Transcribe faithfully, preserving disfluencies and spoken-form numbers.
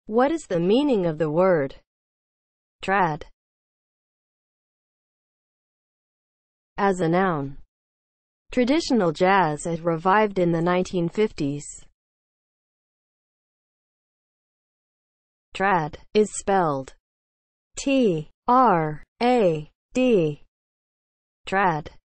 What is the meaning of the word trad as a noun? Traditional jazz has revived in the nineteen fifties. Trad is spelled T R A D. Trad